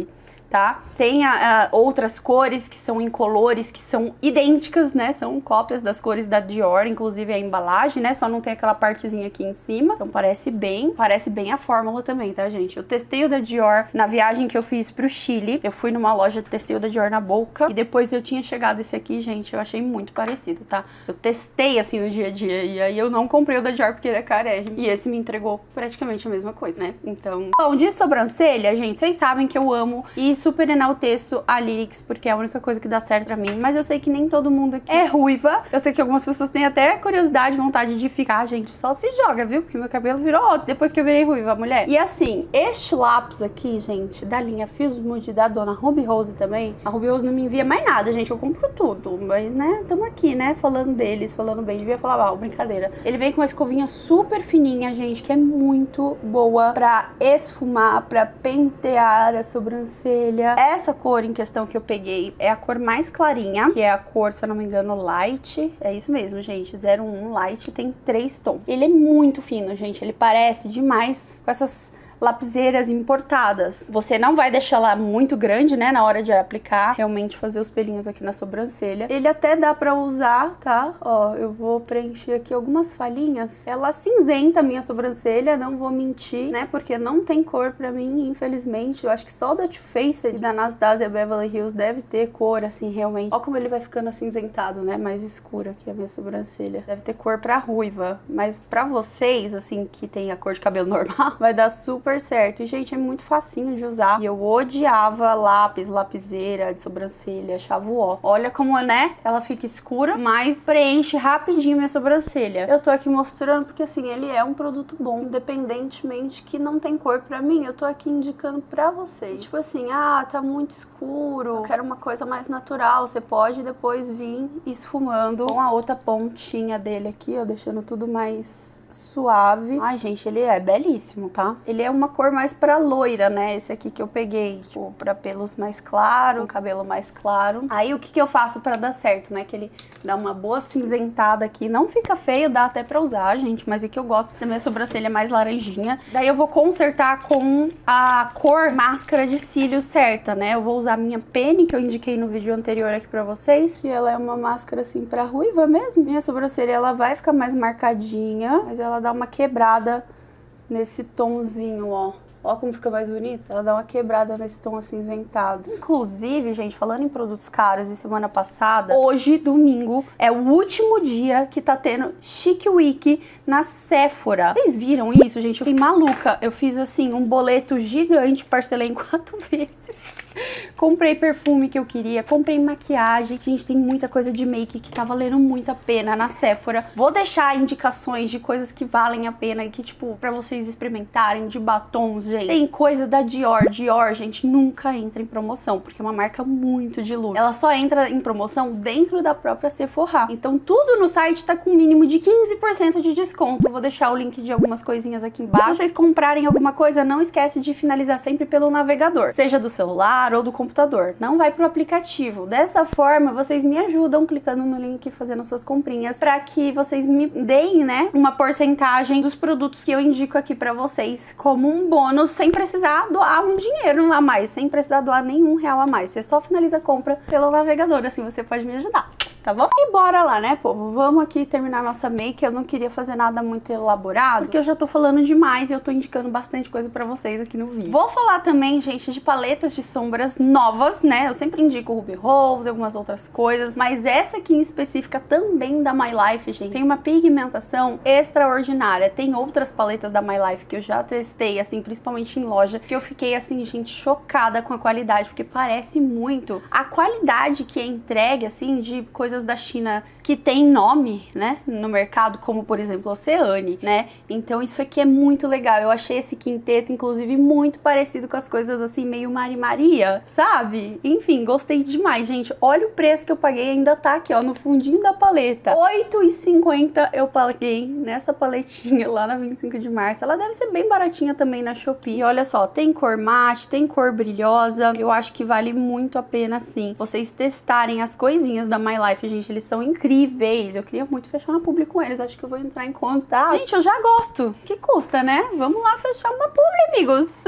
tá? Tem a, a, outras cores que são incolores, que são idênticas, né? São cópias das cores da Dior, inclusive a embalagem, né? Só não tem aquela partezinha aqui em cima. Então parece bem, parece bem a fórmula também, tá, gente? Eu testei o da Dior na viagem que eu fiz pro Chile. Eu fui numa loja, testei o da Dior na Boca. E depois eu tinha chegado esse aqui, gente, eu achei muito parecido, tá? Eu testei, assim, no dia a dia. E aí eu não comprei o da Dior porque ele é carérrimo. E esse me entregou praticamente a mesma coisa, né? Então... Bom, de sobrancelha, gente, vocês sabem que eu amo e super enalteço a Lyrics, porque é a única coisa que dá certo pra mim. Mas eu sei que nem todo mundo aqui é ruiva. Eu sei que algumas pessoas têm até curiosidade, vontade de ficar. Gente, só se joga, viu? Porque meu cabelo virou outro depois que eu virei ruiva, mulher. E assim, este lápis aqui, gente, da linha Fios Mood da dona Ruby Rose também. A Ruby Rose não me envia mais nada, gente. Eu compro tudo. Mas, né, tamo aqui, né, falando deles, falando bem. Devia falar mal, brincadeira. Ele vem com uma escovinha super fininha, gente, que é muito boa pra esfumar, pra pentear a sobrancelha. Essa cor em questão que eu peguei é a cor mais clarinha, que é a cor, se eu não me engano, Light. É isso mesmo, gente, zero um Light, tem três tons. Ele é muito fino, gente, ele parece demais com essas lapiseiras importadas. Você não vai deixar ela muito grande, né, na hora de aplicar, realmente fazer os pelinhos aqui na sobrancelha. Ele até dá pra usar, tá? Ó, eu vou preencher aqui algumas falhinhas. Ela cinzenta a minha sobrancelha, não vou mentir, né, porque não tem cor pra mim, infelizmente. Eu acho que só da Too Faced e da Anastasia Beverly Hills deve ter cor, assim, realmente. Ó como ele vai ficando acinzentado, né, mais escuro aqui a minha sobrancelha. Deve ter cor pra ruiva, mas pra vocês, assim, que tem a cor de cabelo normal, vai dar super certo. E, gente, é muito facinho de usar. E eu odiava lápis, lapiseira de sobrancelha, achava o ó. Olha como, né, ela fica escura, mas preenche rapidinho minha sobrancelha. Eu tô aqui mostrando porque, assim, ele é um produto bom, independentemente que não tem cor pra mim. Eu tô aqui indicando pra vocês. Tipo assim, ah, tá muito escuro, eu quero uma coisa mais natural. Você pode depois vir esfumando com a outra pontinha dele aqui, ó, deixando tudo mais suave. Ai, gente, ele é belíssimo, tá? Ele é uma cor mais pra loira, né? Esse aqui que eu peguei, tipo, pra pelos mais claros, cabelo mais claro. Aí o que que eu faço pra dar certo, né? Que ele dá uma boa cinzentada aqui. Não fica feio, dá até pra usar, gente, mas é que eu gosto da minha sobrancelha mais laranjinha. Daí eu vou consertar com a cor máscara de cílios certa, né? Eu vou usar a minha Penny, que eu indiquei no vídeo anterior aqui pra vocês. E ela é uma máscara, assim, pra ruiva mesmo. Minha sobrancelha, ela vai ficar mais marcadinha, mas ela dá uma quebrada nesse tomzinho, ó. Ó como fica mais bonita. Ela dá uma quebrada nesse tom acinzentado. Inclusive, gente, falando em produtos caros, e semana passada, hoje, domingo, é o último dia que tá tendo Chic Week na Sephora. Vocês viram isso, gente? Eu fiquei maluca. Eu fiz, assim, um boleto gigante, parcelei em quatro vezes. Comprei perfume que eu queria, comprei maquiagem. Gente, tem muita coisa de make que tá valendo muito a pena na Sephora. Vou deixar indicações de coisas que valem a pena e que, tipo, pra vocês experimentarem, de batons, gente. Tem coisa da Dior. Dior, gente, nunca entra em promoção, porque é uma marca muito de luxo. Ela só entra em promoção dentro da própria Sephora. Então, tudo no site tá com um mínimo de quinze por cento de desconto. Eu vou deixar o link de algumas coisinhas aqui embaixo. Se vocês comprarem alguma coisa, não esquece de finalizar sempre pelo navegador, seja do celular ou do computador. Não vai pro aplicativo. Dessa forma, vocês me ajudam clicando no link, fazendo suas comprinhas, pra que vocês me deem, né, uma porcentagem dos produtos que eu indico aqui pra vocês como um bônus, sem precisar doar um dinheiro a mais, sem precisar doar nenhum real a mais. Você só finaliza a compra pelo navegador, assim você pode me ajudar, tá bom? E bora lá, né, povo? Vamos aqui terminar nossa make. Eu não queria fazer nada muito elaborado, porque eu já tô falando demais e eu tô indicando bastante coisa pra vocês aqui no vídeo. Vou falar também, gente, de paletas de sombras novas, né? Eu sempre indico Ruby Rose e algumas outras coisas, mas essa aqui em específica também da My Life, gente, tem uma pigmentação extraordinária. Tem outras paletas da My Life que eu já testei, assim, principalmente em loja, que eu fiquei, assim, gente, chocada com a qualidade, porque parece muito a qualidade que é entregue, assim, de coisas da China que tem nome, né, no mercado, como, por exemplo, Oceane, né? Então isso aqui é muito legal. Eu achei esse quinteto, inclusive, muito parecido com as coisas, assim, meio Mari Maria, sabe? Enfim, gostei demais, gente. Olha o preço que eu paguei, ainda tá aqui, ó, no fundinho da paleta. oito e cinquenta eu paguei nessa paletinha lá na vinte e cinco de março. Ela deve ser bem baratinha também na Shopee. E olha só, tem cor mate, tem cor brilhosa. Eu acho que vale muito a pena, sim, vocês testarem as coisinhas da My Life, gente. Eles são incríveis. incríveis. Eu queria muito fechar uma publi com eles. Acho que eu vou entrar em contato. Gente, eu já gosto. Que custa, né? Vamos lá fechar uma publi, amigos.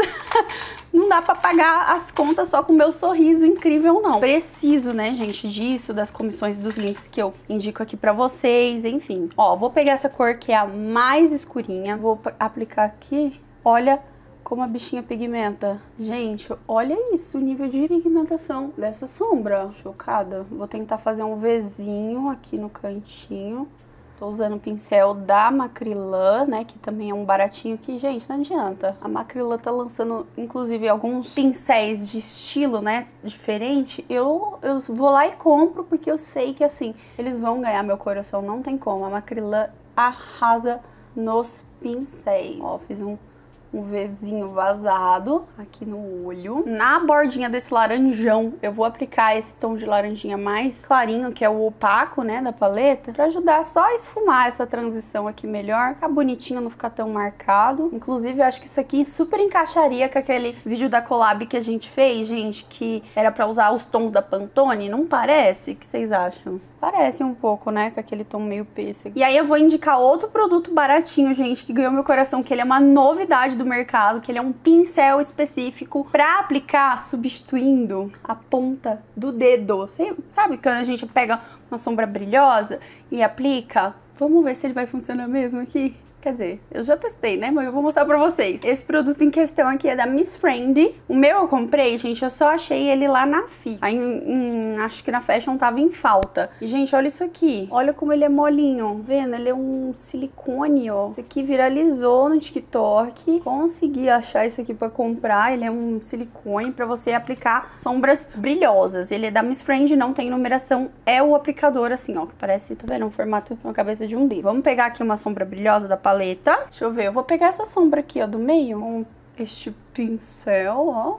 Não dá pra pagar as contas só com o meu sorriso incrível, não. Preciso, né, gente, disso, das comissões dos links que eu indico aqui pra vocês, enfim. Ó, vou pegar essa cor que é a mais escurinha. Vou aplicar aqui. Olha como a bichinha pigmenta. Gente, olha isso, o nível de pigmentação dessa sombra. Chocada. Vou tentar fazer um Vzinho aqui no cantinho. Tô usando o pincel da Macrylan, né, que também é um baratinho que, gente, não adianta. A Macrylan tá lançando, inclusive, alguns pincéis de estilo, né, diferente. Eu, eu vou lá e compro, porque eu sei que, assim, eles vão ganhar meu coração, não tem como. A Macrylan arrasa nos pincéis. Ó, fiz um... um Vzinho vazado aqui no olho. Na bordinha desse laranjão, eu vou aplicar esse tom de laranjinha mais clarinho, que é o opaco, né, da paleta, pra ajudar só a esfumar essa transição aqui melhor, ficar bonitinho, não ficar tão marcado. Inclusive, eu acho que isso aqui super encaixaria com aquele vídeo da collab que a gente fez, gente, que era pra usar os tons da Pantone. Não parece? O que vocês acham? Parece um pouco, né, com aquele tom meio pêssego. E aí eu vou indicar outro produto baratinho, gente, que ganhou meu coração, que ele é uma novidade do mercado, que ele é um pincel específico pra aplicar substituindo a ponta do dedo. Você sabe quando a gente pega uma sombra brilhosa e aplica? Vamos ver se ele vai funcionar mesmo aqui. Quer dizer, eu já testei, né? Mas eu vou mostrar pra vocês. Esse produto em questão aqui é da Miss Friend. O meu eu comprei, gente, eu só achei ele lá na F I. Aí, em, em, acho que na Fashion tava em falta. E, gente, olha isso aqui. Olha como ele é molinho. Vendo? Ele é um silicone, ó. Isso aqui viralizou no TikTok. Consegui achar isso aqui pra comprar. Ele é um silicone pra você aplicar sombras brilhosas. Ele é da Miss Friend, não tem numeração. É o aplicador, assim, ó. Que parece, tá vendo? Um formato de uma cabeça de um dedo. Vamos pegar aqui uma sombra brilhosa da paleta. Deixa eu ver, eu vou pegar essa sombra aqui, ó, do meio, com este pincel, ó.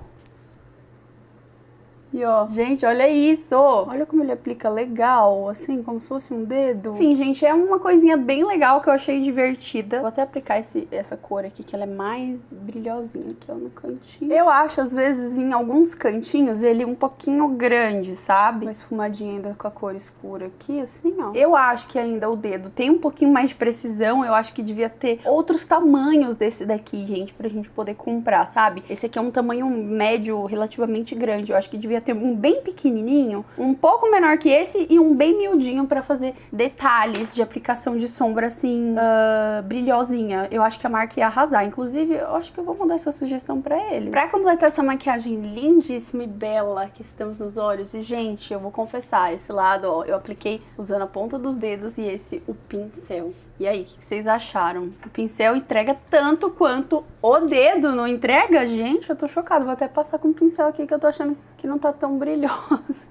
E ó, gente, olha isso! Olha como ele aplica legal, assim, como se fosse um dedo. Enfim, gente, é uma coisinha bem legal que eu achei divertida. Vou até aplicar esse, essa cor aqui, que ela é mais brilhosinha aqui, ó, no cantinho. Eu acho, às vezes, em alguns cantinhos, ele um pouquinho grande, sabe? Uma esfumadinha ainda com a cor escura aqui, assim, ó. Eu acho que ainda o dedo tem um pouquinho mais de precisão. Eu acho que devia ter outros tamanhos desse daqui, gente, pra gente poder comprar, sabe? Esse aqui é um tamanho médio, relativamente grande. Eu acho que devia ter um bem pequenininho, um pouco menor que esse e um bem miudinho pra fazer detalhes de aplicação de sombra, assim, uh, brilhosinha. Eu acho que a marca ia arrasar. Inclusive, eu acho que eu vou mandar essa sugestão pra eles. Pra completar essa maquiagem lindíssima e bela que estamos nos olhos, e, gente, eu vou confessar, esse lado, ó, eu apliquei usando a ponta dos dedos e esse, o pincel. E aí, o que vocês acharam? O pincel entrega tanto quanto o dedo, não entrega? Gente, eu tô chocada. Vou até passar com o pincel aqui que eu tô achando que não tá tão brilhoso.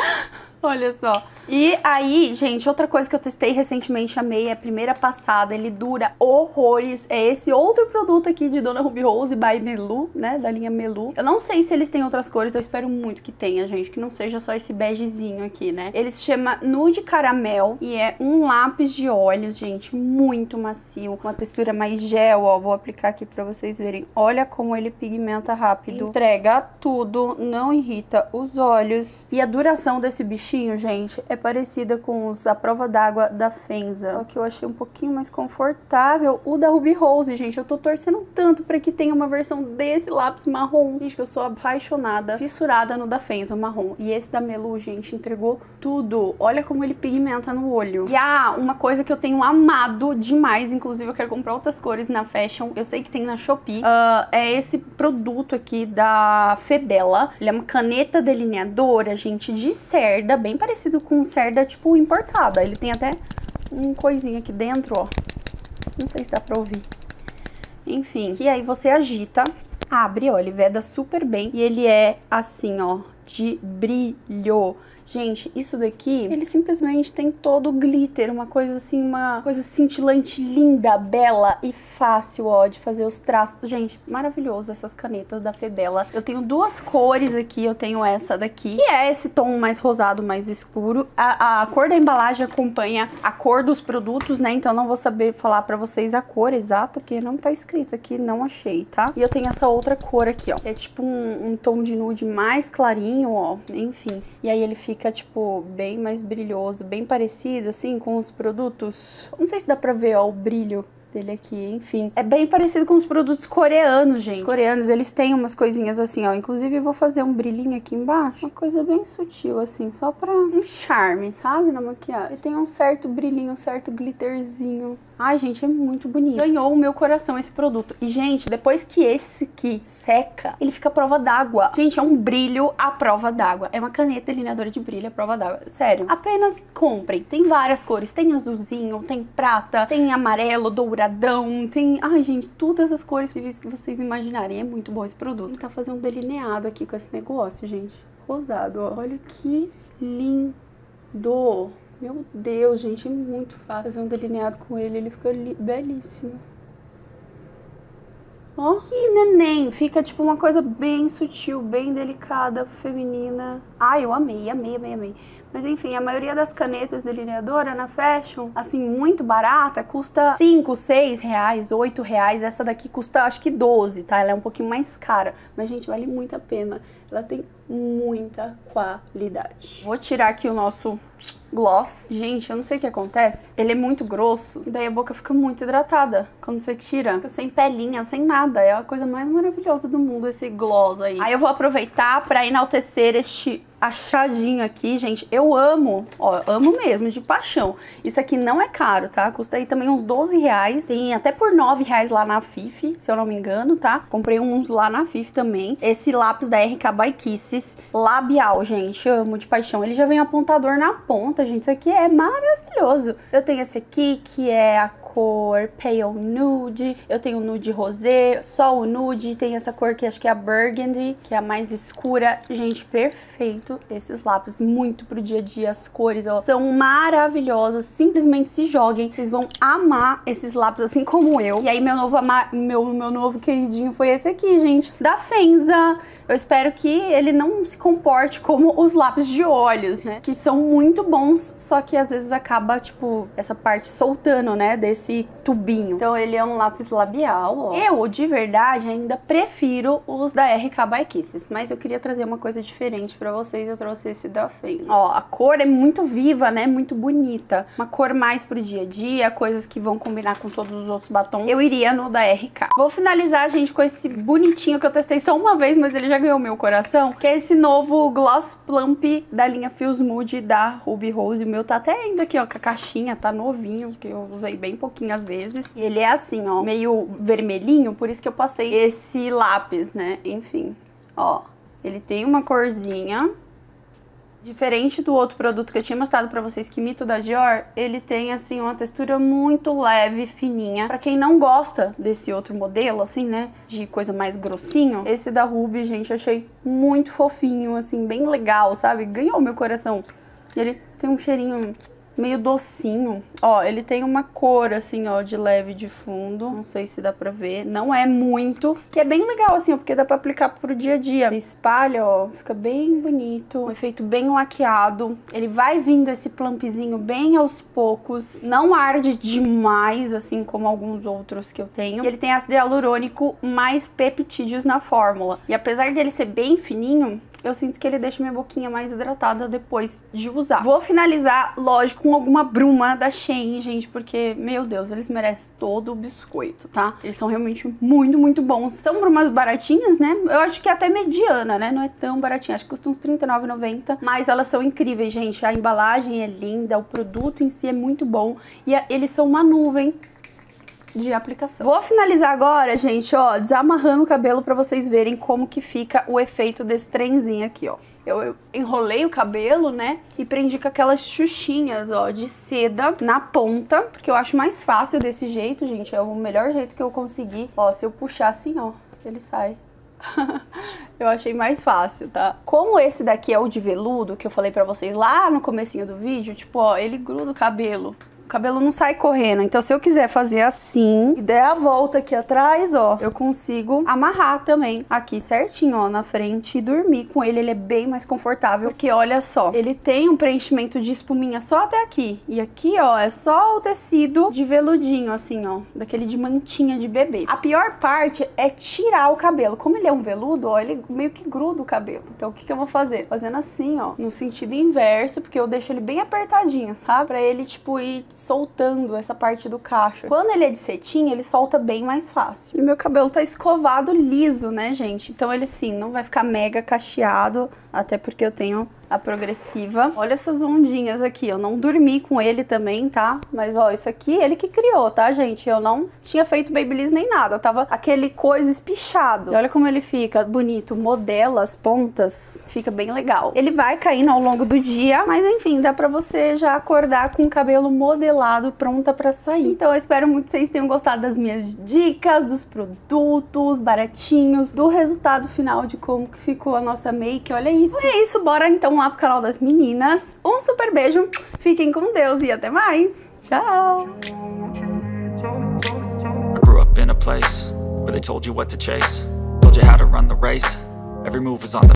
Olha só. E aí, gente, outra coisa que eu testei recentemente, amei, é a primeira passada. Ele dura horrores. É esse outro produto aqui de Dona Ruby Rose by Melu, né? Da linha Melu. Eu não sei se eles têm outras cores, eu espero muito que tenha, gente. Que não seja só esse begezinho aqui, né? Ele se chama Nude Caramel e é um lápis de olhos, gente, muito macio. Uma textura mais gel, ó. Vou aplicar aqui pra vocês verem. Olha como ele pigmenta rápido. Entrega tudo, não irrita os olhos. E a duração desse bichinho, gente, é parecida com os A Prova d'Água da Fenza, só que eu achei um pouquinho mais confortável o da Ruby Rose, gente. Eu tô torcendo tanto pra que tenha uma versão desse lápis marrom, gente, que eu sou apaixonada, fissurada no da Fenza, o marrom. E esse da Melu, gente, entregou tudo. Olha como ele pigmenta no olho. E ah, uma coisa que eu tenho amado demais, inclusive eu quero comprar outras cores na Fashion, eu sei que tem na Shopee, uh, é esse produto aqui da Febela. Ele é uma caneta delineadora, gente, de cerda, bem parecido com cerda, tipo, importada. Ele tem até um coisinha aqui dentro, ó. Não sei se dá pra ouvir. Enfim, e aí você agita, abre, ó, ele veda super bem. E ele é assim, ó, de brilho. Gente, isso daqui, ele simplesmente tem todo o glitter, uma coisa assim, uma coisa cintilante, linda, bela e fácil, ó, de fazer os traços. Gente, maravilhoso essas canetas da Febela. Eu tenho duas cores aqui, eu tenho essa daqui, que é esse tom mais rosado, mais escuro. A, a cor da embalagem acompanha a cor dos produtos, né, então não vou saber falar pra vocês a cor exata, porque não tá escrito aqui, não achei, tá? E eu tenho essa outra cor aqui, ó, é tipo um, um tom de nude mais clarinho, ó, enfim. E aí ele fica fica, tipo, bem mais brilhoso, bem parecido, assim, com os produtos. Não sei se dá pra ver, ó, o brilho dele aqui, enfim. É bem parecido com os produtos coreanos, gente. Os coreanos, eles têm umas coisinhas assim, ó. Inclusive, eu vou fazer um brilhinho aqui embaixo. Uma coisa bem sutil, assim, só pra um charme, sabe? Na maquiagem. Ele tem um certo brilhinho, um certo glitterzinho. Ai, gente, é muito bonito. Ganhou o meu coração esse produto. E, gente, depois que esse aqui seca, ele fica à prova d'água. Gente, é um brilho à prova d'água. É uma caneta delineadora de brilho à prova d'água. Sério. Apenas comprem. Tem várias cores. Tem azulzinho, tem prata, tem amarelo, douradão, tem... Ai, gente, todas as cores que vocês imaginarem. É muito bom esse produto. Vou tentar fazer um delineado aqui com esse negócio, gente. Rosado, ó. Olha que lindo. Meu Deus, gente, é muito fácil fazer um delineado com ele, ele fica belíssimo. Ó, que neném, fica tipo uma coisa bem sutil, bem delicada, feminina. Ai, eu amei, amei, amei, amei. Mas enfim, a maioria das canetas delineadora na Fashion, assim, muito barata, custa cinco, seis reais, oito reais. Essa daqui custa, acho que doze, tá? Ela é um pouquinho mais cara, mas, gente, vale muito a pena. Ela tem muita qualidade. Vou tirar aqui o nosso gloss. Gente, eu não sei o que acontece. Ele é muito grosso, e daí a boca fica muito hidratada. Quando você tira, fica sem pelinha, sem nada. É a coisa mais maravilhosa do mundo, esse gloss aí. Aí eu vou aproveitar pra enaltecer este achadinho aqui, gente. Eu amo, ó, amo mesmo, de paixão. Isso aqui não é caro, tá? Custa aí também uns doze reais. Tem até por nove reais lá na Fifi, se eu não me engano, tá? Comprei uns lá na Fifi também. Esse lápis da R K by Kisses labial, gente. Amo de paixão. Ele já vem apontador na ponta, gente. Isso aqui é maravilhoso. Eu tenho esse aqui, que é a cor Pale Nude. Eu tenho o nude rosé, só o nude. Tem essa cor que acho que é a Burgundy, que é a mais escura. Gente, perfeito esses lápis, muito pro dia a dia. As cores, ó, são maravilhosas. Simplesmente se joguem. Vocês vão amar esses lápis, assim como eu. E aí, meu novo, ama meu, meu novo queridinho foi esse aqui, gente, da Fenza. Eu espero que ele não se comporte como os lápis de olhos, né? Que são muito bons, só que às vezes acaba, tipo, essa parte soltando, né? Desse tubinho. Então ele é um lápis labial, ó. Eu, de verdade, ainda prefiro os da R K by Kisses, mas eu queria trazer uma coisa diferente pra vocês. Eu trouxe esse da Fenza. Ó, a cor é muito viva, né? Muito bonita. Uma cor mais pro dia a dia, coisas que vão combinar com todos os outros batons. Eu iria no da R K. Vou finalizar, gente, com esse bonitinho que eu testei só uma vez, mas ele já ganhou meu coração, que é esse novo Gloss Plump da linha Feels Mood da Ruby Rose. O meu tá até ainda aqui, ó, com a caixinha, tá novinho, que eu usei bem pouquinho às vezes. E ele é assim, ó, meio vermelhinho, por isso que eu passei esse lápis, né? Enfim, ó, ele tem uma corzinha. Diferente do outro produto que eu tinha mostrado pra vocês, que Mito da Dior, ele tem, assim, uma textura muito leve, fininha. Pra quem não gosta desse outro modelo, assim, né, de coisa mais grossinho, esse da Ruby, gente, achei muito fofinho, assim, bem legal, sabe? Ganhou meu coração. Ele tem um cheirinho meio docinho. Ó, ele tem uma cor, assim, ó, de leve de fundo. Não sei se dá pra ver. Não é muito. E é bem legal, assim, ó, porque dá pra aplicar pro dia a dia. Você espalha, ó, fica bem bonito. Um efeito bem laqueado. Ele vai vindo esse plumpzinho bem aos poucos. Não arde demais, assim, como alguns outros que eu tenho. E ele tem ácido hialurônico mais peptídeos na fórmula. E apesar dele ser bem fininho, eu sinto que ele deixa minha boquinha mais hidratada depois de usar. Vou finalizar, lógico, com alguma bruma da Shein, gente, porque, meu Deus, eles merecem todo o biscoito, tá? Eles são realmente muito, muito bons. São brumas baratinhas, né? Eu acho que é até mediana, né? Não é tão baratinha, acho que custa uns trinta e nove reais e noventa centavos, mas elas são incríveis, gente. A embalagem é linda, o produto em si é muito bom e a, eles são uma nuvem de aplicação. Vou finalizar agora, gente, ó, desamarrando o cabelo pra vocês verem como que fica o efeito desse trenzinho aqui, ó. Eu, eu enrolei o cabelo, né, e prendi com aquelas xuxinhas, ó, de seda na ponta, porque eu acho mais fácil desse jeito, gente, é o melhor jeito que eu consegui. Ó, se eu puxar assim, ó, ele sai. Eu achei mais fácil, tá? Como esse daqui é o de veludo, que eu falei pra vocês lá no comecinho do vídeo, tipo, ó, ele gruda o cabelo. cabelo não sai correndo. Então se eu quiser fazer assim e der a volta aqui atrás, ó, eu consigo amarrar também aqui certinho, ó, na frente e dormir com ele. Ele é bem mais confortável, porque olha só, ele tem um preenchimento de espuminha só até aqui. E aqui, ó, é só o tecido de veludinho, assim, ó, daquele de mantinha de bebê. A pior parte é tirar o cabelo. Como ele é um veludo, ó, ele meio que gruda o cabelo. Então o que que eu vou fazer? Fazendo assim, ó, no sentido inverso, porque eu deixo ele bem apertadinho, sabe? Pra ele, tipo, ir soltando essa parte do cacho. Quando ele é de cetim, ele solta bem mais fácil. E meu cabelo tá escovado liso, né, gente? Então ele, sim, não vai ficar mega cacheado, até porque eu tenho a progressiva. Olha essas ondinhas aqui, eu não dormi com ele também, tá? Mas ó, isso aqui ele que criou, tá, gente? Eu não tinha feito babyliss nem nada, tava aquele coisa espichado. E olha como ele fica bonito, modela as pontas, fica bem legal. Ele vai caindo ao longo do dia, mas enfim, dá pra você já acordar com o cabelo modelado, pronta pra sair. Então eu espero muito que vocês tenham gostado das minhas dicas, dos produtos baratinhos, do resultado final de como que ficou a nossa make. Olha isso. E é isso, bora então lá pro canal das meninas. Um super beijo, fiquem com Deus e até mais. Tchau! I grew up in a place where they told you what to chase, told you how to run the race. Every move was on the